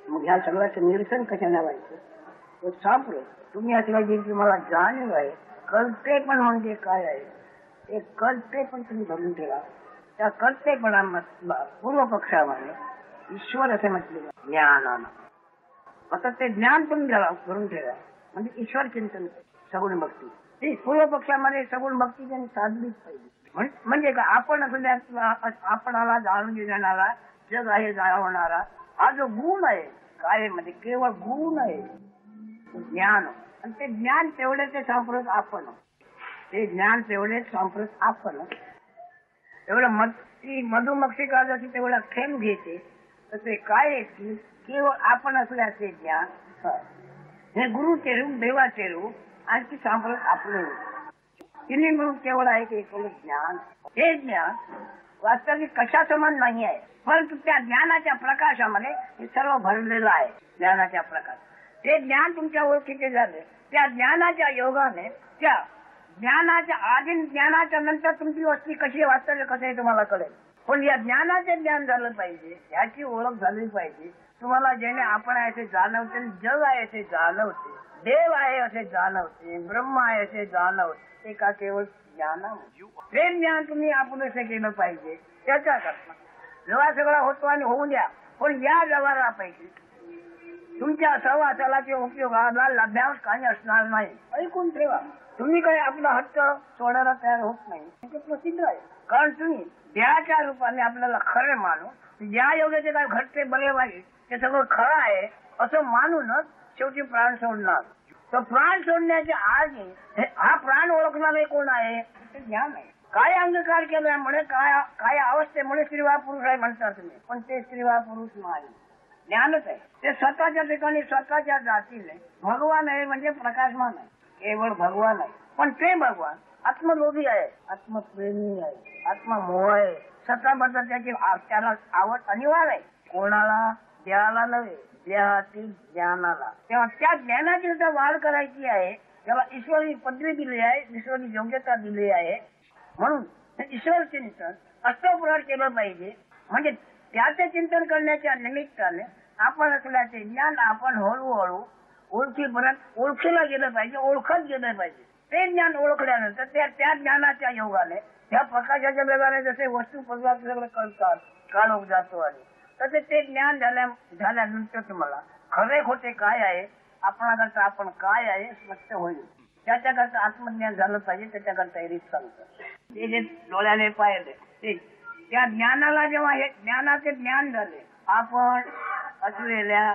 मग ह्या सगळ्याचं निरसन कशाने व्हायचं? सापडत तुम्ही असला की तुम्हाला जाणीव आहे. कळते पण म्हणजे काय आहे, ते कळते पण तुम्ही धरून ठेवा. त्या कळतेपणा पूर्व पक्षामध्ये ईश्वर असे म्हटले ज्ञानानं. आता ते ज्ञान तुम्ही धरून ठेवा म्हणजे ईश्वर चिंतन सगुण भक्ती. ती पूर्व पक्षामध्ये सगुण भक्ती त्यांनी साधलीच पाहिजे. म्हणजे का आपण आपणाला जाणून घेणारा जग आहे जाणवणारा हा जो गुण आहे कार्यामध्ये केवळ गुण आहे ज्ञान. आणि ते ज्ञान तेवढे ते सांप्रत आपण, ते ज्ञान तेवढे सांप्रत आपण. एवढं मधुमक्षिका जशी तेवढा थेंब घेते तर ते काय की केवळ आपण असल्याचे ज्ञान. हे गुरुचे रूप देवाचे रूप आणि ती सांप्रत आपले तिन्ही मिळून केवळ आहे की एकूण ज्ञान. हे ज्ञान वास्तविक कशा समान नाही आहे, परंतु त्या ज्ञानाच्या प्रकाशामध्ये हे सर्व भरलेलं आहे. ज्ञानाच्या प्रकाश ते ज्ञान तुमच्या ओळखीचे झाले. त्या ज्ञानाच्या योगाने त्या ज्ञानाच्या आधी ज्ञानाच्या नंतर तुमची वस्ती कशी वास्तव्य कसं आहे तुम्हाला कळेल. पण या ज्ञानाचे ज्ञान झालं पाहिजे, याची ओळख झाली पाहिजे. तुम्हाला ज्याने आपण आहे असे जाणवते, जग आहे असे जाणवते, देव आहे असे जाणवते, ब्रह्म आहे असे जाणवते. एका केवळ ज्ञानामुळे ते ज्ञान तुम्ही आपण असं केलं पाहिजे. त्याच्या करता जेव्हा सगळा होतो आणि होऊ द्या. पण या व्यवहारापैकी तुमच्या सहवासाला किंवा उपयोगाला लाभ्यास काही असणार नाही. ऐकून ठेवा. तुम्ही काही आपला हट्ट सोडायला तयार होत नाही हे प्रसिद्ध आहे. कारण तुम्ही देहाच्या रूपाने आपल्याला खरे मानून ज्या योग्याचे काय घडते बरे वाईट ते सगळं खरं आहे असं मानूनच शेवटी प्राण सोडणार. तर प्राण सोडण्याच्या आधी हा प्राण ओळखणारे कोण आहे ते ज्ञान आहे. काय अंगीकार केल्यामुळे काय अवस्थेमुळे स्त्रीवा पुरुष आहे म्हणता तुम्ही, पण ते स्त्रीवा पुरुष नाही, ज्ञानच आहे. ते स्वतःच्या ठिकाणी स्वतःच्या जातीने भगवान आहे म्हणजे प्रकाशमान आहे, केवळ भगवान आहे. पण ते भगवान आत्मलोभी आहे, आत्मप्रेमी आहे, आत्ममोह आहे. स्वतःबद्दल त्याची त्याला आवड अनिवार्य आहे. कोणाला? देहाला नव्हे, देहातील ज्ञानाला. तेव्हा त्या ज्ञानाची जर वाढ करायची आहे त्याला ईश्वरी पदवी दिली आहे, ईश्वरी योग्यता दिली आहे. म्हणून ईश्वर चिंतन अष्टपुराण केलं पाहिजे. म्हणजे त्याचे चिंतन करण्याच्या निमित्ताने आपण असल्याचे ज्ञान आपण हळूहळू ओळखीला गेलं पाहिजे, ओळखत गेलं पाहिजे. ते ज्ञान ओळखल्यानंतर त्या ज्ञानाच्या योगाने त्या प्रकाशाच्या वेगाने जसे वस्तू पदार्थ सगळं कळतात, काळ जातो आणि तसे ते ज्ञान झाल्यानंतर तुम्हाला खरे खोटे काय आहे, आपणाकरता आपण काय आहे स्पष्ट होईल. त्याच्याकरता आत्मज्ञान झालं पाहिजे. त्याच्याकरता रीत सांगतात ते जे डोळ्याने पाहिले ते त्या ज्ञानाला जेव्हा हे ज्ञानाचे ज्ञान झाले, आपण असलेल्या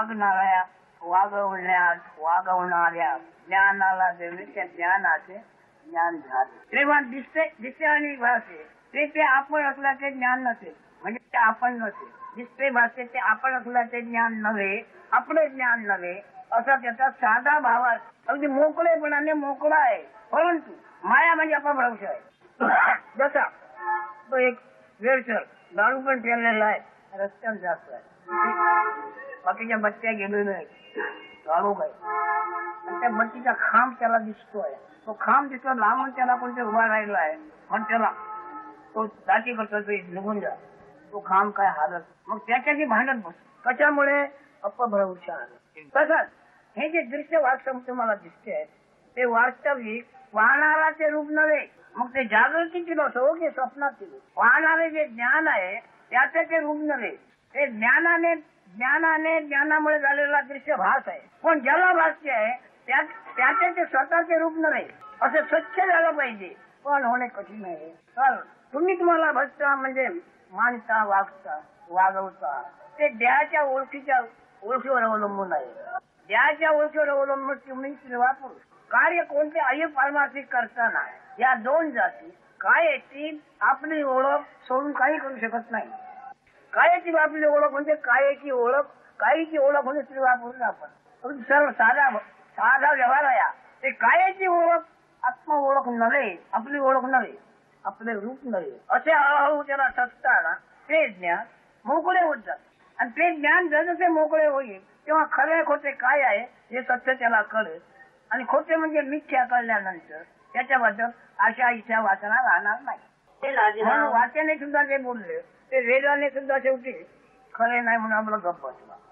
वागवणाऱ्या ज्ञानाला दिले त्या ज्ञानाचे ज्ञान झाले. तेव्हा दिसते आणि भासे ते आपण असल्याचे ज्ञान नसेल म्हणजे ते आपण नसेल. दिसते भासे ते आपण असल्याचे ज्ञान नव्हे, आपले ज्ञान नव्हे असा त्याचा साधा भाव अगदी मोकळेपणाने मोकळा आहे. परंतु माया म्हणजे अपभ्रंश आहे. जसा तो एक वेळसर दारू पण ठेवलेला आहे, रस्त्यावर जास्त आहे, बाकीच्या बत्त्या गेलेल्या आहेत, दारू काय त्या बत्तीचा खांब त्याला दिसतोय. तो खांब दिसतो लांबून त्याला कोणते उभा राहिला आहे पण त्याला तो दाटी करतो निघून जा. तो खांब काय हालत मग त्याच्याशी भांडत बस. कशामुळे? अपभ्रंश. तसंच हे जे दृश्य वास्तव तुम्हाला दिसते आहे ते वास्तविक वाहणाराचे रूप नव्हे. मग ते जागृतीचे नसो की स्वप्नातील वाहणारे जे ज्ञान आहे त्याचे ते रूप नव्हे. ते ज्ञानामुळे झालेला दृश्य भास आहे. पण ज्याला भाष्य आहे त्याचे ते स्वतःचे रूप नव्हे. असं स्वच्छ झालं पाहिजे. पण होणे कठीण आहे. कारण तुम्हाला भजता म्हणजे मानता, वागवता ते देहाच्या ओळखीवर अवलंबून आहे. देहाच्या ओळखीवर अवलंबून तुम्ही स्त्रीवा पुरुष कार्य कोणते आहे पारमार्थिक करताना या दोन जाती काय येतील आपली ओळख सोडून काही करू शकत नाही. कायची आपली ओळख म्हणजे कायची ओळख, काहीची ओळख म्हणजे स्त्रीवा पुरुष आपण सर्व साधा व्यवहार आहे. ते कायची ओळख आत्म ओळख नव्हे, आपली ओळख नव्हे, आपले रूप नव्हे. असे हळूहळू त्याला सत्ताना ते ज्ञान मोकळे होत जात. आणि ते ज्ञान जसे मोकळे होईल तेव्हा खरे खोटे काय आहे हे सत्य त्याला कळेल. आणि खोटे म्हणजे मिथ्या कळल्यानंतर त्याच्याबद्दल आशा इच्छा वासना राहणार नाही. म्हणून वाचने सुद्धा जे बोलले ते वेदाने सुद्धा शेवटी खरे नाही म्हणून आपलं गप्प बसला.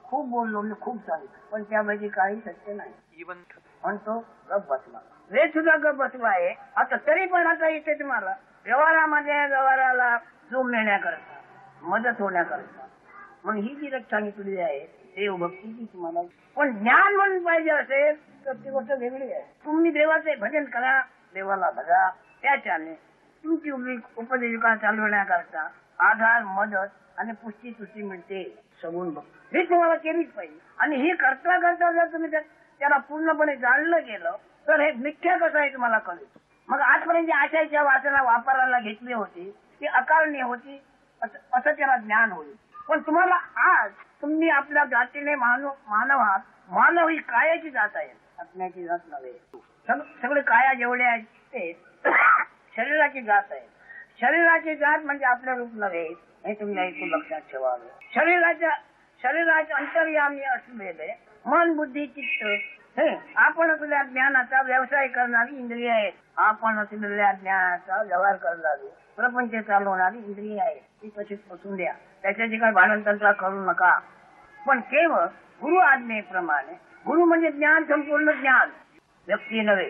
खूप बोललो मी, खूप सांगितलं, पण त्यापैकी काही सत्य नाही. म्हणतो गप बसला, वेद सुद्धा गप बसला आहे. आता तरी पण आता इथे तुम्हाला व्यवहाराला जोम नेण्याकरता, मदत होण्याकरता मग ही जी रचना सांगितलेली आहे देवभक्तीची तुम्हाला. पण ज्ञान म्हणून पाहिजे असेल तर ती गोष्ट वेगळी आहे. तुम्ही देवाचे भजन करा, देवाला भजा, त्याच्याने तुमची उपजीविका चालवण्याकरता आधार, मदत आणि पुष्टी तुष्टी मिळते. सगुण भक्ती ही तुम्हाला केलीच पाहिजे. आणि ही करता करता जर तुम्ही त्याला पूर्णपणे जाणलं गेलं तर हे मिथ्या कसं आहे तुम्हाला कळेल. मग आजपर्यंत आशाच्या वासना वापरायला घेतली होती ती अकारणीय होती असं त्याला ज्ञान होईल. पण तुम्हाला आज तुम्ही आपल्या जातीने मानव आहात. मानव ही कायाची जात आहे, आत्म्याची जात नव्हे. सगळे काया जेवढे आहेत ते शरीराची जात आहे. शरीराची जात म्हणजे आपलं रूप नव्हे, हे तुम्ही ऐकून लक्षात ठेवावे. शरीराच्या अंतर्यामी असलेले मन, बुद्धी, चित्त हे आपण असलेल्या ज्ञानाचा व्यवसाय करणारी इंद्रिय आहेत. आपण असलेल्या ज्ञानाचा व्यवहार करणारी प्रपंच चालवणारी इंद्रिय आहे. ती तशीच बसून द्या, त्याच्याची काही भानंतंत्र करू नका. पण केवळ गुरु आज्ञेप्रमाणे, गुरु म्हणजे ज्ञान संपूर्ण ज्ञान, व्यक्ती नव्हे,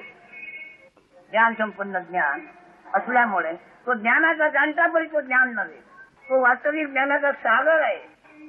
ज्ञान संपन्न ज्ञान असल्यामुळे तो ज्ञानाचा जाणता परी तो ज्ञान नव्हे, तो वास्तविक ज्ञानाचा सागर आहे.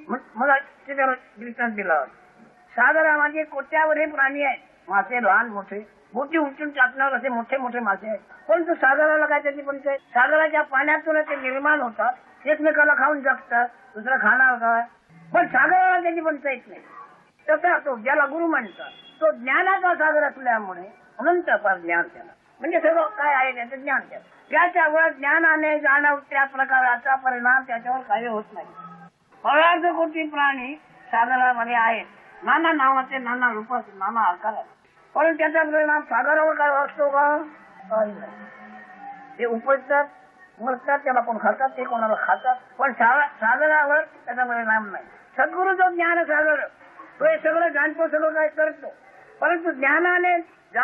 मला त्याला दृष्टांत दिला. सागरामध्ये कोट्यावर हे प्राणी आहेत, मासे लहान मोठे, मोठी उचलून टाकणार असे मोठे मोठे मासे आहेत. परंतु सागराला काय त्याची पंचायत. सागराच्या पाण्यातून ते निर्माण होतात, एकमेकाला खाऊन जगतात, दुसरा खाणार काय. पण सागराला त्याची पंचायत नाही. तसा तो ज्याला गुरु म्हणतात तो ज्ञानाचा सागर असल्यामुळे अनंत अपार ज्ञान त्याला, म्हणजे सगळं काय आहे त्याचं ज्ञान त्याला. त्याच्यावर ज्ञानाने जाणव त्या प्रकाराचा परिणाम त्याच्यावर काही होत नाही. पदार्थ कोटी प्राणी सागरामध्ये आहेत, नाना नावाचे, नाना रूपाचे, नाना आकाराचे, पण त्याचा परिणाम सागरावर काय असतो का? काही नाही. ते उपजतात, मरतात, त्याला कोण खातात, ते कोणाला खातात, पण सागरावर त्याचा परिणाम नाही. सद्गुरु जो ज्ञान सागर तो हे सगळं जाणतो, सगळं काय करतो, परंतु ज्ञानाने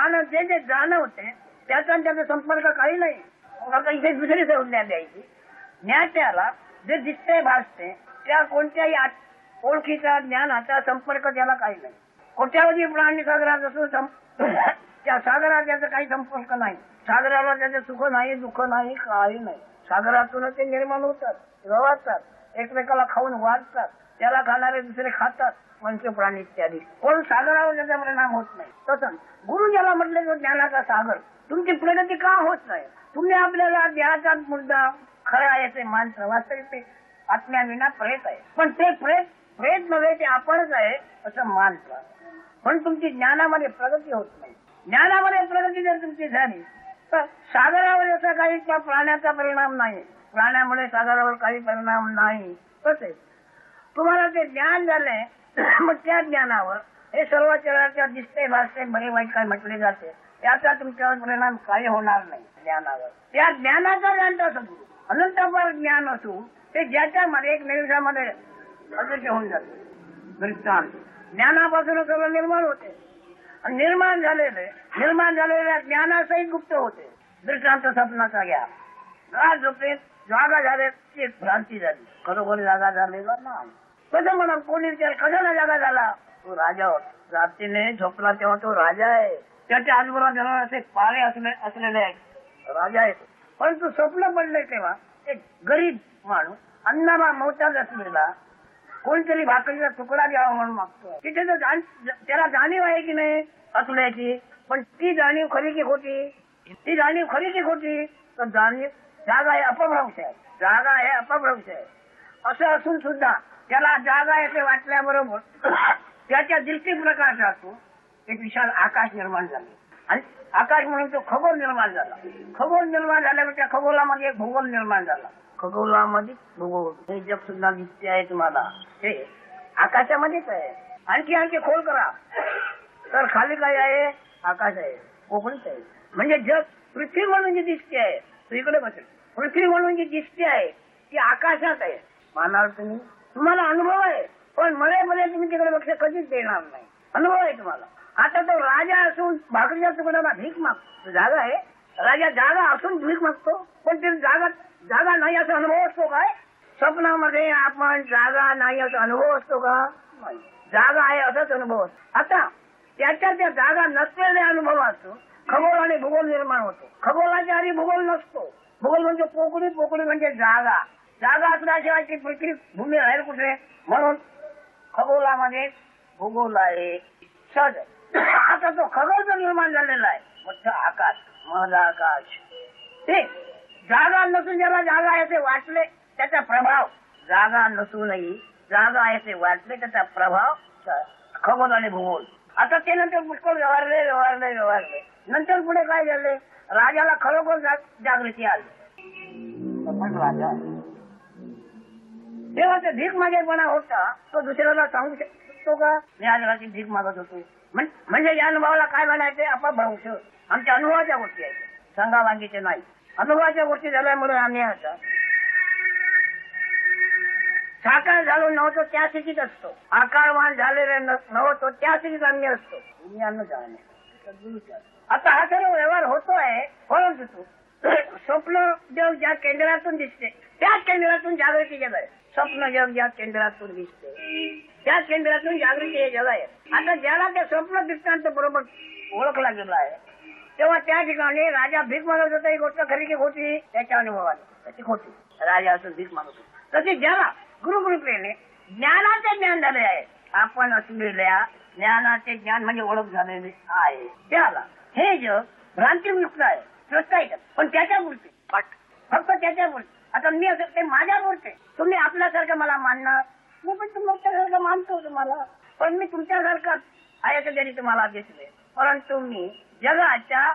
जे जाणवते त्याचा त्याचा संपर्क काही नाही. आता इथे दुसरी संज्ञा द्यायची. ज्ञात्याला जे दिसते भासते त्या कोणत्याही ओळखीचा ज्ञानाचा संपर्क त्याला काही नाही. कोट्यावधी प्राणी सागरात असून त्या सागरात त्याचा काही संपर्क नाही. सागराला त्याचे सुख नाही, दुःख नाही, काही नाही. सागरातूनच ते निर्माण होतात, रवातात, एकमेकाला खाऊन वाढतात, त्याला खाणारे दुसरे खातात, मनुष्य प्राणी इत्यादी. पण सागरावर त्याचा परिणाम होत नाही. तसंच गुरु ज्याला म्हटले तो ज्ञानाचा सागर. तुमची प्रगती का होत नाही? तुम्ही आपल्याला देहाचा मुद्दा खरा आहे ते मानता, वास्तविक ते आत्म्याविना प्रेत आहे. पण ते प्रेत नव्हे, ते आपणच आहे असं मानता. पण तुमची ज्ञानामध्ये प्रगती होत नाही. ज्ञानामध्ये प्रगती जर तुमची झाली तर सागरावर असा काही त्या प्राण्याचा परिणाम नाही, प्राण्यामुळे सागरावर काही परिणाम नाही. तसेच तुम्हाला ते ज्ञान झाले मग त्या ज्ञानावर हे सर्व चराचर दिसते, भासते, बरे वाईट काय म्हटले जाते, त्याचा तुमच्यावर परिणाम काही होणार नाही. ज्ञानावर त्या ज्ञानाचा जाणता सद्गुरु अनंतपर ज्ञान असून ते ज्याच्यामध्ये एक निमिषामध्ये अदृश्य होऊन जाते. दृष्टांत ज्ञानापासून सर्व निर्माण होते आणि निर्माण झालेल्या ज्ञानासहित गुप्त होते. दृष्टांत स्वप्नाचा घ्या. रात झोपेत जागा झाल्याची एक भ्रांती झाली, खरोखर जागा झालेला ना. कसं म्हणा, कोणी विचार कशाला जागा झाला? तो राजा होता. रात्रीने झोपला तेव्हा तो राजा आहे. त्याच्या आजूबाजूला असे पाळे असलेले आहेत, राजा आहे. परंतु स्वप्न पडले तेव्हा एक गरीब माणूस अन्नाला मोताज असलेला कोणतरी भाकरीचा तुकडा द्यावा म्हणून मागतो. तिथे तर त्याला जाणीव आहे की नाही असल्याची, पण ती जाणीव खरी की खोटी? ती जाणीव खरी की खोटी? तर जागा आहे अपभ्रंश आहे, जागा आहे अपभ्रंश आहे. असं असून सुद्धा त्याला जागा आहे ते वाटल्याबरोबर त्याच्या दृष्टी प्रकाशातून एक विशाल आकाश निर्माण झाले आणि आकाश म्हणून तो खगोल निर्माण झाला. खगोल निर्माण झाल्यावर त्या खगोलामध्ये एक भूगोल निर्माण झाला. खगोलामध्ये भूगोल हे जग सुद्धा दिसते आहे तुम्हाला, हे आकाशामध्येच आहे. आणखी खोल करा तर खाली काय आहे? आकाश आहे, कोकणीच आहे. म्हणजे जग पृथ्वी म्हणून जी दिसते आहे तो इकडे बसेल. पृथ्वी म्हणून जी दिसते आहे ती आकाशात आहे. मानाल तुम्ही, तुम्हाला अनुभव आहे, पण मध्ये तुम्ही तिकडे लक्ष कधीच देणार नाही. अनुभव आहे तुम्हाला. आता तो राजा असून भाकरीच्या तुकड्याला भीक मागतो. जागा आहे, राजा जागा असून भीक मागतो, पण ते जागा नाही असा अनुभव असतो काय? स्वप्नामध्ये आपण जागा नाही असा अनुभव असतो का? जागा आहे असाच अनुभव असतो. आता त्याच्या त्या जागा नसलेल्या अनुभवातून खगोल आणि भूगोल निर्माण होतो. खगोलाच्या आधी भूगोल नसतो. भूगोल म्हणजे पोकळी, पोकळी म्हणजे जागा. जागा असल्याशिवाय ती पृथ्वी भूमी राहील कुठे? म्हणून खगोलामध्ये भूगोल आहे. सहज आता तो खगोल जो निर्माण झालेला आहे, मोठं आकाश, मध आकाश, ते जागा नसून ज्याला जागा आहे ते वाटले त्याचा प्रभाव, जागा नसूनही जागा आहे ते वाटले त्याचा प्रभाव खगोल आणि भूगोल. आता ते नंतर पुष्कळ व्यवहारले. नंतर पुढे काय झाले? राजाला खरोखर जागृती आली. पण राजा तेव्हा ते भीक मागेपणा होता तो दुसऱ्याला सांगू शकतो का? मी आज रात्री भीक मागत होतो. म्हणजे या अनुभवाला काय म्हणायचे? अपभ्रंश. आमच्या अनुभवाच्या गोष्टी आहेत, संगावांगीचे नाही. अनुभवाच्या गोष्टी झाल्यामुळे आम्ही आता साकार झालो नव्हतो त्या स्थितीत असतो. आकारवान झालेले नव्हतो त्या स्थितीत आम्ही असतो. आता हा सर्व व्यवहार होतोय. परंतु स्वप्न जग ज्या केंद्रातून दिसते त्याच केंद्रातून जागृती जग आहे. स्वप्न जग ज्या केंद्रातून दिसते त्याच केंद्रातून जागृती हे जग आहे. आता ज्याला त्या स्वप्न दृष्टांत बरोबर ओळखला गेला आहे तेव्हा त्या ठिकाणी राजा भीक मागत होता. ही गोष्ट खरी की खोटी? त्याच्या अनुभवाने त्याची खोटी. राजा असून भीक मागत होता. तसे ज्याला गुरुकृपेने ज्ञानाचे ज्ञान झाले आहे, आपण असलेल्या ज्ञानाचे ज्ञान म्हणजे ओळख झालेली आहे, त्याला हे जग भ्रांतीमुक्त आहे, स्वस्त आहे. पण त्याच्या पुरते, फक्त त्याच्या पुरते. आता मी असं ते माझ्या पुरते. तुम्ही आपल्यासारखं मला मानणार, मी पण तुमच्यासारखं मानतो तुम्हाला, पण मी तुमच्यासारखं आहे असं जरी तुम्हाला दिसले, परंतु मी जगाच्या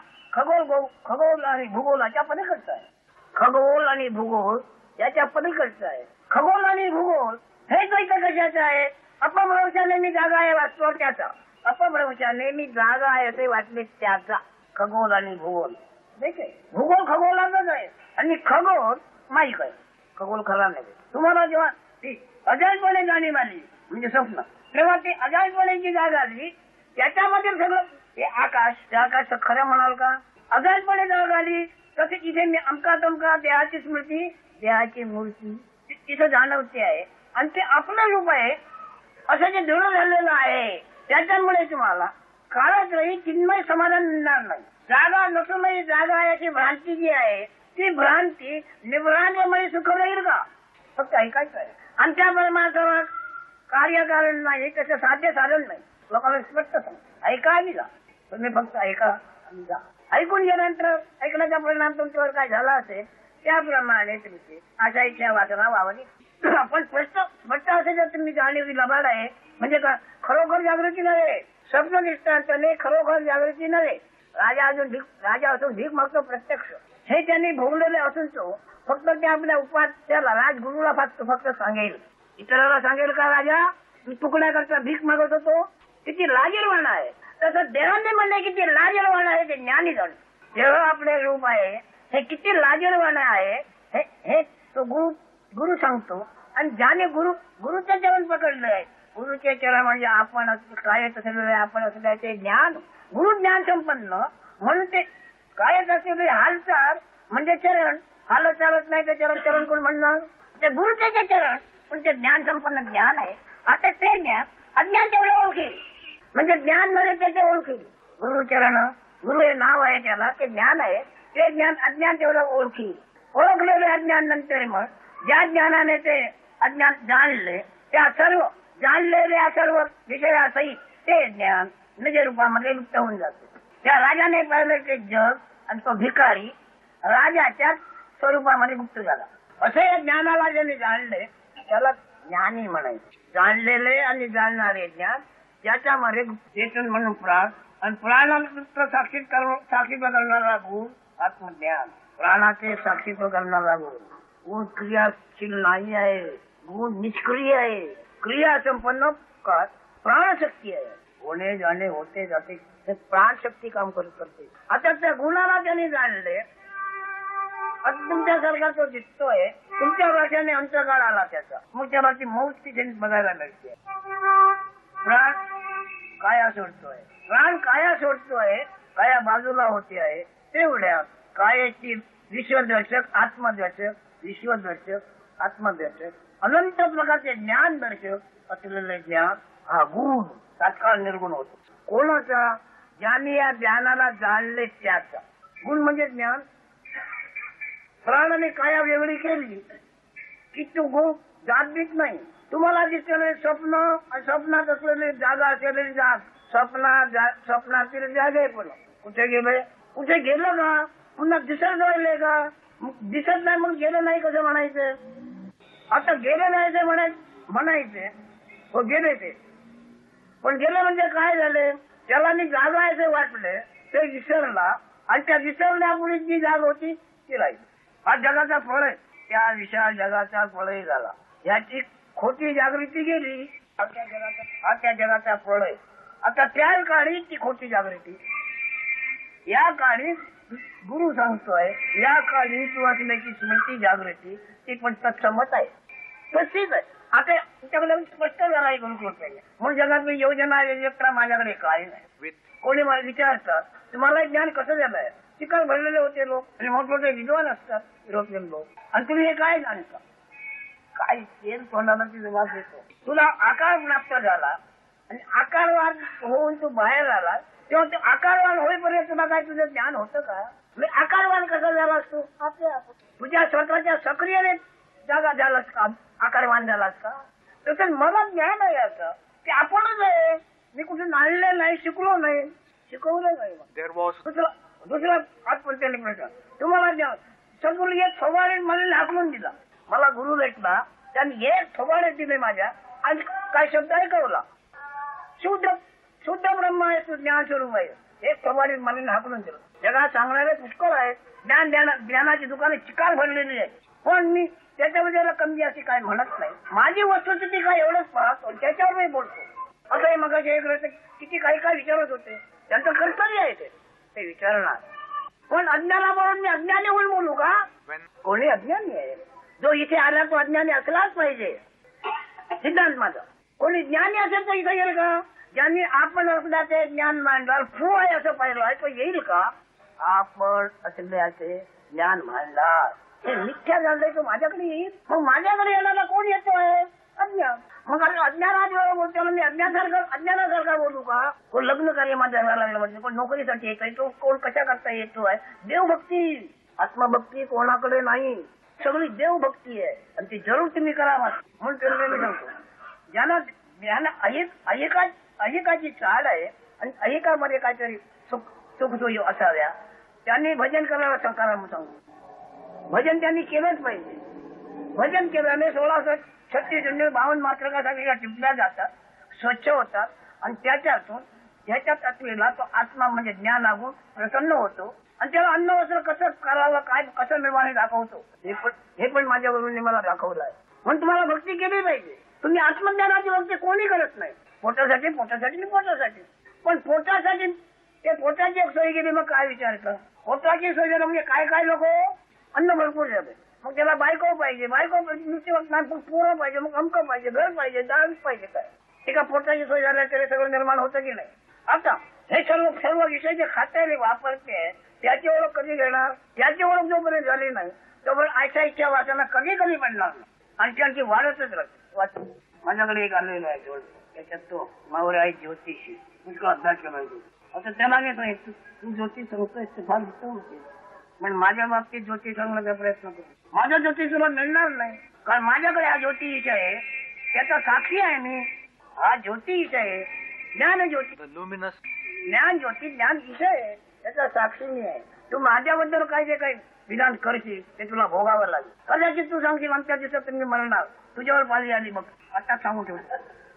खगोल आणि भूगोलाच्या पलीकडचा आहे. खगोल आणि भूगोल याच्या पलीकडचा आहे. खगोल आणि भूगोल हे इथं कशाचं आहे? अपभ्रंशाने मी जागा आहे वाचतो त्याचा. अपभ्रंशाने मी जागा आहे असे वाटले त्याचा. खगोल आणि भूगोल भूगोल खगोलाचाच आहे आणि खगोल माईक आहे. खगोल खरा नाही. तुम्हाला जेव्हा ती अजायपणे जाणीव आली म्हणजे स्वप्न, तेव्हा ती अजायपणेची जागा आली. त्याच्यामध्ये सगळं हे आकाश, त्या आकाश खरं म्हणाल का? अजायपणे जागा आली. तसे इथे मी अमका तमका देहाची स्मृती, देहाची मूर्ती तिथं जाणवते आहे आणि ते आपलं रूप आहे असं जे दृढ झालेलं आहे. त्याच्यामुळे तुम्हाला काळातही चिन्मय समाधान मिळणार नाही. जागा नसूनही जागा याची भ्रांती जी आहे ती भ्रांती निभ्रांतीमध्ये सुख राहील का? फक्त ऐकायचं आहे. आणि त्या परमार्थावर कार्यकारण नाही, त्याचं साध्य साधन नाही. लोकांना स्पष्ट सांग, ऐका आणि जा. तुम्ही फक्त ऐका आणि जा. ऐकून गेल्यानंतर ऐकण्याचा परिणाम तुमच्यावर काय झाला असेल त्याप्रमाणे तुमची अशा इच्छा वाचना व्हावी. पण स्पष्ट असेल जर तुम्ही जाणीव लबाड आहे म्हणजे का खरोखर जागृती नव्हे, स्वप्न दृष्टांताने खरोखर जागृती नव्हे. राजा असून भीक मागतो प्रत्यक्ष हे त्यांनी भोगलेले असून तो फक्त त्या आपल्या उपाध्याला राजगुरूला फक्त सांगेल. इतराला सांगेल का राजा मी तुकड्याकरता भीक मागत होतो? किती लाजीरवाण आहे. तसं देवाने म्हणले किती लाजीरवाण आहे ते ज्ञानी जण. जेव्हा आपले रूप आहे हे किती लाजीरवाण आहे हे तो गुरु सांगतो. आणि ज्याने गुरुचे चरण पकडले आहे, गुरुचे चरण म्हणजे आपण काय असलेले आपण असले ते ज्ञान, गुरु ज्ञान संपन्न म्हणून ते काय असलेले हालचाल म्हणजे चरण. हालत चालत नाही ते चरण कोण म्हणणार? ते गुरुचे चरण पण ते ज्ञान संपन्न ज्ञान आहे. आता ते ज्ञान अज्ञान तेवढं ओळखेल म्हणजे ज्ञान मध्ये त्याचे ओळखेल. गुरुचरण, गुरु हे नाव आहे त्याला, ते ज्ञान आहे. ते ज्ञान अज्ञान तेवढं ओळखेल. ओळखलेले अज्ञान नंतर मग ज्या ज्ञानाने ते अज्ञान जाणले त्या जाणलेल्या सर्व विषयासहित ते ज्ञान निज रूपामध्ये लुप्त होऊन जाते. त्या राजाने पाहिलं ते जग आणि तो भिकारी राजाच्या स्वरूपामध्ये गुप्त झाला. असे या ज्ञानाला ज्याने जाणले त्याला ज्ञानी म्हणायचे. जाणलेले आणि जाणणारे ज्ञान ज्याच्यामध्ये चेतन म्हणून प्राण आणि प्राणाला साक्षीत्व करणारा गुण आत्मज्ञान. प्राणाचे साक्षीत्व करणारा गुण क्रियाशील नाही आहे, गुण निष्क्रिय आहे. क्रिया संपन्न प्राणशक्ती आहे. होणे जाणे होते जाते प्राणशक्ती काम करते. आता त्या गुणाला त्याने जाणले. तुमच्यासारखा तो दिसतोय, तुमच्या भाषेने अंतकाळ आला त्याचा, मग त्या भाषी मौत तिथे बघायला मिळते. प्राण काया सोडतोय, काया बाजूला होते आहे. तेवढ्या कायाची विश्वदर्शक आत्मदर्शक अनंत प्रकारचे ज्ञान दर्शक असलेले ज्ञान हा गुण तात्काळ निर्गुण होतो. कोणाचा? ज्यांनी या ज्ञानाला जाणले त्याचा. गुण म्हणजे ज्ञान. प्राणाने काया वेगळी केली की तो गुण जागृत नाही. तुम्हाला दिसलेले स्वप्न आणि स्वप्नात असलेली जागा असलेली जाग स्वप्नातील जागे पण कुठे गेले? कुठे गेलं का? पुन्हा दिसत राहिले का? दिसत नाही मग गेलं नाही कसं म्हणायचं? आता गेले नाही ते म्हणायचे हो गेले ते, पण गेले म्हणजे काय झाले? त्याला मी जागा आहे वाटले ते विसरला आणि त्या विसरण्यापूर्वी जी जागा होती ती राहिली. हा जगाचा फळ आहे. त्या विशाल जगाचा फळही झाला. याची खोटी जागृती गेली. हा त्या जगाचा फळ आहे. आता त्या काळी ती खोटी जागृती, या काळी गुरु सांगतोय या काळी तू असण्याची स्मृती जागृती ती पण तत्समत आहे. तशीच आहे. आता तुमच्याकडे स्पष्ट झाला गुरुकुल पाहिजे म्हणून जगात मी योजना योजना माझ्याकडे काही नाही. कोणी मला विचारतात तुम्हाला ज्ञान कसं झालंय? शिकार भरलेले होते लोक आणि मोठमोठे विद्वान असतात युरोपियन लोक, आणि तुम्ही हे काय जाणता? काय तेल तोंडाला ती जबाब देतो. तुला आकार प्राप्त झाला आणि आकारवान होऊन तू बाहेर आला तेव्हा ते आकारवान होईपर्यंत तुला काय तुझं ज्ञान होतं का? आकारवान कसा झाला असतो? तुझ्या स्वतःच्या सक्रियने जागा झालास का? आकारवान झालास का? तसं मला ज्ञान आहे असं ते आपणच आहे. मी कुठे नाळले नाही, शिकलो नाही, शिकवलं नाही. दुसरा आत्महत्या प्रश्न तुम्हाला ज्ञान सगळं एक थोबाडे मला हाकलून दिला. मला गुरु भेटला त्यांनी एक थोबाडे दिले माझ्या आणि काय शब्द ऐकवला. शुद्ध ब्रह्म आहे तू, ज्ञान स्वरूप आहे. एक थोबाडे मला हाकलून दिलं. जगात सांगणारे पुष्कळ आहेत. ज्ञानाची दुकाने चिकार भरलेली आहे, पण मी त्याच्यामध्ये कमी अशी काय म्हणत नाही. माझी वस्तुस्थिती काय एवढंच पाहतो त्याच्यावर मी बोलतो. असं मग किती काही काय विचारत होते. त्यांचं कर्तव्य आहे ते विचारणार. पण अज्ञानावरून मी अज्ञानी होऊन बोलू का? कोणी अज्ञानी आहे? जो इथे आला तो अज्ञानी असलाच पाहिजे सिद्धांत माझा. कोणी ज्ञानी असेल तर इथे येईल का? ज्यांनी आपण असल्याचे ज्ञान मांडलं फू आहे असं पाहिलं आहे तो येईल का? आपण असल्याचे ज्ञान मांडणार हे मिथ्या झालंय तो माझ्याकडे येईल. मग माझ्याकडे येणारा कोण येतोय? अज्ञान. मग अज्ञानात बोलतो मी अज्ञानासारखा बोलू का? कोण लग्न कार्य माझ्या लागलं म्हणजे कोण नोकरीसाठी येतोय, तो कोण कशा करता येतोय? देवभक्ती, आत्मभक्ती कोणाकडे नाही, सगळी देवभक्ती आहे आणि ती जरूर तुम्ही करा. म्हणून मी सांगतो ज्यांना अहिकाची चाड आहे आणि अहिकामध्ये काहीतरी सुखसोयी असाव्या त्यांनी भजन करायला सकारात्मक सांगू. भजन त्यांनी केलंच पाहिजे. भजन केल्याने 1636 मात्रकासाठी टिपल्या जातात, स्वच्छ होतात आणि ह्याच्यात असलेला तो आत्मा म्हणजे ज्ञान लागून प्रसन्न होतो आणि त्याला अन्न वस्त्र कसं करावं काय कसं निर्माण दाखवतो हे पण माझ्यावरून मला दाखवलं आहे. म्हणून तुम्हाला भक्ती केली पाहिजे. तुम्ही आत्मज्ञानाची भक्ती कोणी करत नाही. पोटासाठी पण पोटासाठी ते पोटाची एक सोय केली मग काय विचार कर. पोटाची सोय झाली म्हणजे काय लोक अन्न भरपूर जाते. मग त्याला बायको पाहिजे पोरं पाहिजे, मग अमकं पाहिजे, घर पाहिजे, दाळ पाहिजे. काय एका पोटाची सोय झाल्या तरी सगळं निर्माण होतं की नाही? आता हे सर्व विषय जे खात्याने वापरते त्याची ओळख कधी घेणार? त्याची ओळख जोपर्यंत झाली नाही तोपर्यंत आयच्या इच्छा वाचना कधी पडणार नाही आणि त्यांची वाढतच राहते. माझ्याकडे एक आलेलं आहे त्याच्यात तो मावळे आहे ज्योतिषी तुझा अभ्यास केला. आता त्याला नाही तू ज्योतिष सांगतोय ते फार उत्तम होते, पण माझ्या बाबतीत ज्योतिष सांगण्याचा प्रयत्न करतो. माझा ज्योतिष तुला मिळणार नाही कारण माझ्याकडे हा ज्योतिष आहे त्याचा साक्षी आहे मी. हा ज्योतिष आहे ज्ञान ज्योती ज्ञान ज्योती ज्ञान विषय आहे त्याचा साक्षी मी आहे. तू माझ्याबद्दल काय जे काही विधान करशील ते तुला भोगावं लागेल. कदाचित तू सांगशील आमच्या दिवसात तुम्ही म्हणणार तुझ्यावर पाळी आली बघ आता सांगू ठेवतो.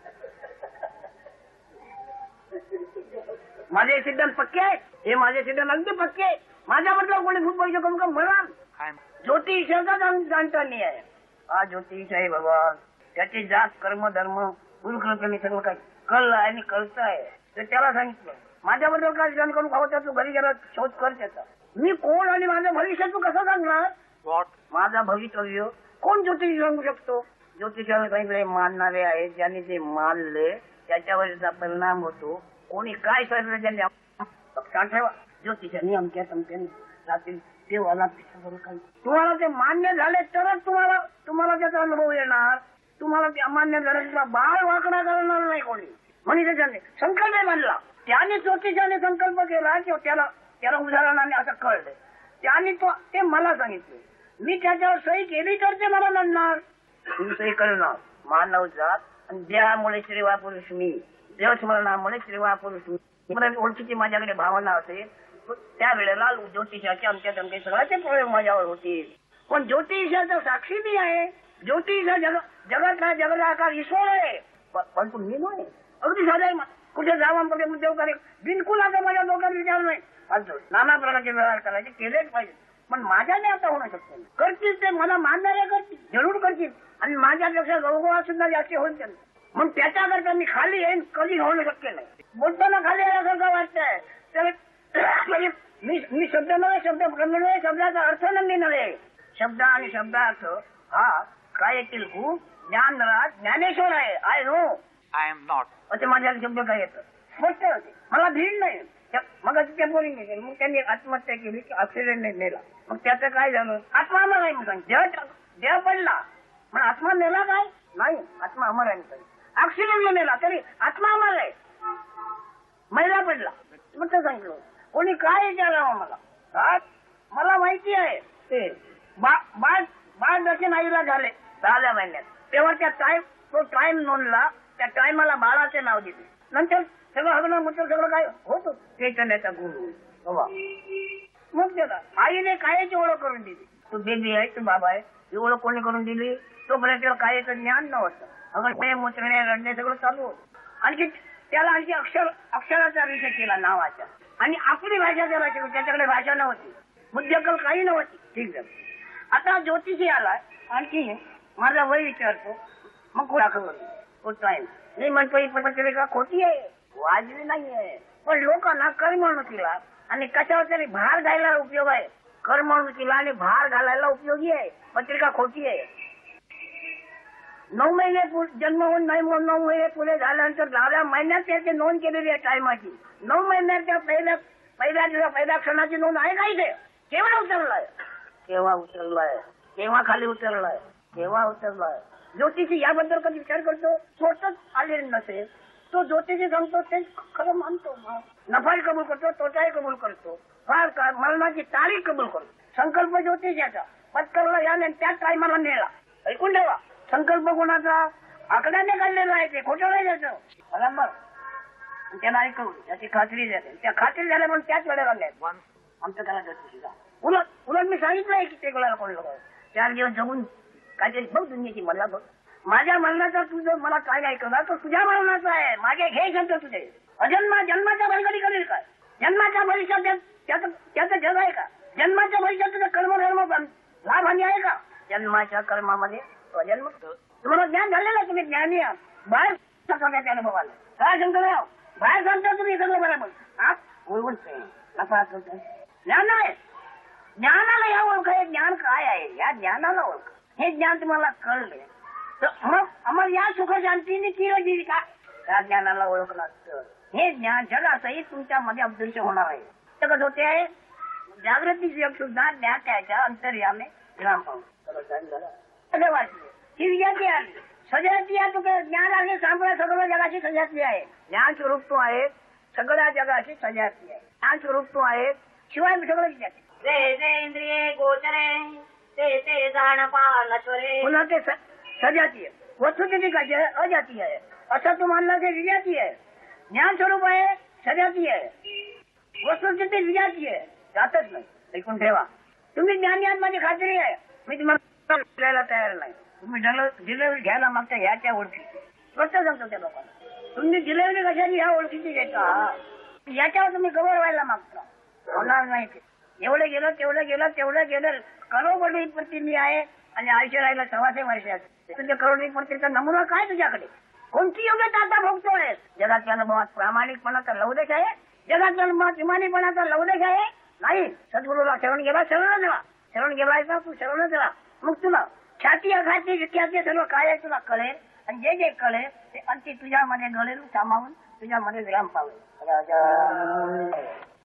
माझे सिद्धांत पक्के आहेत. हे माझे सिद्धांत अगदी पक्के आहेत. माझ्याबद्दल कोणी भूत परीक्षा करून का म्हणाल? ज्योतिषाचा जाणता नाही आहे. हा ज्योतिष आहे बाबा. त्याचे जात कर्म धर्म गुरुकृपेने सगळं काही कळलं आहे आणि कळतं आहे तर त्याला सांगितलं. माझ्याबद्दल काय विधान करून खावं तू घरी गेला शोध कर त्याचा. मी कोण आणि माझं भविष्य तू कसं सांगणार? माझा भवितव्य कोण ज्योतिष सांगू शकतो? ज्योतिषाला काही मानणारे आहेत ज्यांनी ते मानले त्याच्यावर त्याचा परिणाम होतो. कोणी काय सांगितलं ज्यांनी लक्षात ठेवा. ज्योतिषांनी अमक्या तमक्याने रात्री देवाला तुम्हाला ते मान्य झाले तरच तुम्हाला त्याचा अनुभव येणार. तुम्हाला ते अमान्य धरतला बाळ वाकडा करणार नाही कोणी. म्हणे त्याच्याने संकल्प मानला. त्याने ज्योतिषाने संकल्प केला की त्याला उदाहरणाने असं कळलं. त्याने ते मला सांगितलं. मी त्याच्यावर सही केली तर ते मला म्हणणार तुम्ही सही करणार. मानव जात आणि देहामुळे श्रीवा पुरुष मी, देवस्मरणामुळे श्रीवा पुरुष मी. मला ओळखीची माझ्याकडे भावना असेल त्या वेळेला ज्योतिषाचे आमच्या तमके सगळ्याचे प्रयोग माझ्यावर होतील. पण ज्योतिषाचा साक्षी मी आहे. ज्योतिष जगातला जगदाकार ईश्वर आहे. पण तुम्ही नाही. अगदी साधा कुठे जावा कुठे उद्योग करे बिलकुल आता माझ्या डोक्यात विचार नाही. नाना प्रकारचे व्यवहार करायचे केलेच पाहिजे. पण माझ्याने आता होणं शक्य नाही. करतील ते मला मानणारे करतील जरूर करतील आणि माझ्यापेक्षा गौरव सुद्धा जास्त होईल. मग त्याच्याकरता मी खाली येईन कधी होणं शक्य नाही. बोलताना खाली यायसारखं वाटतंय. तर मी शब्द नव्हे शब्द नव्हे शब्दाचा अर्थ नव्हे नव्हे शब्द आणि शब्दार्थ हा काय येतील खूप ज्ञानराज ज्ञानेश्वर आहे. I know I am not. असे माझ्या शब्द काय येतं स्पष्ट होते. मला भीड नाही. मग त्या बोरिंग केली. मग त्यांनी आत्महत्या केली की ऍक्सिडेंट नेला. मग त्याचं काय झालं. आत्मा अमर आहे मग देह पडला मग आत्मा नेला काय नाही. आत्मा अमर आहे. ऍक्सिडेंट नेला तरी आत्मा अमर आहे. महिला पडला मग ते सांगितलं. कोणी काय विचारावं मला माहिती आहे. ते बाळ दर्शन आईला झाले 10 महिन्यात. तेव्हा तो टाइम नोंदला. त्या टायमाला बाळाचे नाव दिले. नंतर सगळं हगणं मुलं सगळं काय होतं चैतन्याचा गुरु. मग त्याला आईने कायची ओळख करून दिली. तू बेबी आहे तू बाबा आहे ही ओळख कोणी करून दिली. तोपर्यंत कायचं ज्ञान नव्हतं. हगणे मुचणे रडणे सगळं चालू होतं. आणखी त्याला आणखी अक्षराचा विषय केला नावाचा. आणि आपली भाषा त्याला शिकवली. त्याच्याकडे भाषा नव्हती बुद्धिअक्कल काही नव्हती. ठीक झालं. आता ज्योतिषी आलाय आणखी माझा वय विचारतो. मग दाखवलं टाइम नाही म्हणतो ही पत्रिका खोटी आहे वाजली नाहीये. पण लोकांना कर्मणुकीला आणि कशावर तरी भार घालायला उपयोग आहे. कर्मणुकीला आणि भार घालायला उपयोगी आहे. पत्रिका खोटी आहे. 9 महिने जन्म होऊन 9 महिने पुढे झाल्यानंतर 10व्या महिन्यात त्याची नोंद केलेली आहे टायमाची. 9 महिन्याच्या पहिल्या क्षणाची नोंद आहे का इथे. केव्हा उतरलाय केव्हा खाली उतरलाय केव्हा उतरलाय. ज्योतिषी याबद्दल कधी विचार करतो. स्वतःच आलेले नसेल तो ज्योतिषी सांगतो तेच खरं मानतो. नफाही कबूल करतो तोटाही कबूल करतो. फार काय मरणाची तारीख कबूल करतो. संकल्प ज्योतिषाचा पत्करला याने त्याच टायमाला नेला. ऐकून ठेवा. संकल्प कोणाचा आकड्याने काढलेला आहे. ते खोटं नाही त्याचं बरोबर. त्याला ऐकवून त्याची खात्री झाली. त्या खात्री झाल्या म्हणून त्याच वेळेला आमचं त्याला ज्योतिषीचा उलट मी सांगितलंय की ते कोणाला कोण लोक 4 दिवस जगून काहीतरी बघ दुनियेची मला बघ. माझ्या मरणाचा तुझं मला काय ऐकवणार तो तुझ्या मरणाचा आहे. मागे घे शब्द तुझे जन्माच्या भानगडी करेल काय. जन्माच्या भविष्यात त्याचं जग आहे का. जन्माच्या भविष्यात तुझं कर्मधर्म लाभ हानी आहे का. जन्माच्या कर्मामध्ये जन्म तुम्हाला ज्ञान झालेलं आहे. तुम्ही ज्ञानी आहात. बाहेर सांगता त्या अनुभवाला काय शंकरराव बाहेर सांगता तुम्ही सगळं बरोबर ज्ञान नाही. ज्ञानाला या ओळख आहे. ज्ञान काय आहे या ज्ञानाला ओळख. हे ज्ञान तुम्हाला कळले तर मग आम्हाला या सुख शांतीने किरण दिली का. त्या ज्ञानाला ओळख लागतं. हे ज्ञान जगासहित तुमच्यामध्ये अदृश्य होणार आहे. तर कसं होते जागृती जग सुद्धा ज्ञात्याच्या अंतर्याने विराम पाहू वाटले. ही विजाती आली सजाती आहे. तुझं ज्ञान आले सांगण्या सगळं जगाची सजाती आहे. ज्ञान स्वरूप तो आहे सगळ्या जगाची सजाती आहे. ज्ञान स्वरूप तो आहे शिवाय सगळं विजाती. इंद्रिये गोचरे ते जाण पालचरे. पुन्हा ते सजाती आहे. वस्तुस्थिती कशी आहे अजाती आहे. असं तू मानला ते विजाती आहे. ज्ञान स्वरूप आहे सजाती आहे. वस्तुस्थिती विजाती आहे जातच नाही. ऐकून ठेवा. तुम्ही ज्ञानी आहात माझी खात्री आहे. मी तुम्हाला तयार नाही. तुम्ही डिलिव्हरी घ्यायला मागता ह्याच्या ओळखीची स्पष्ट सांगतो त्या लोकांना. तुम्ही डिलिव्हरी कशाची ह्या ओळखीची घेता याच्यावर तुम्ही कव्हर व्हायला मागता. होणार नाही. एवढं गेलं करोडपती मी आहे आणि आयुष्य राहिलं 125 वर्षात. तुझ्या करोडपतीचा नमुना काय तुझ्याकडे. कोणती योग्यता आता भोगतोय. जगाच्या अनुभवात प्रामाणिकपणाचा लवलेश आहे. जगाच्या अनुभवात इमानीपणाचा लवलेश आहे नाही. सद्गुरूला शरण गेला शरण गेलायचा तू शरण दिला. मग तुला ख्याती अखाती विख्याती सर्व काय आहे तुला कळेल. आणि जे कळेल ते अंती तुझ्यामध्ये घडेल सामावून तुझ्यामध्ये विराम पावेल.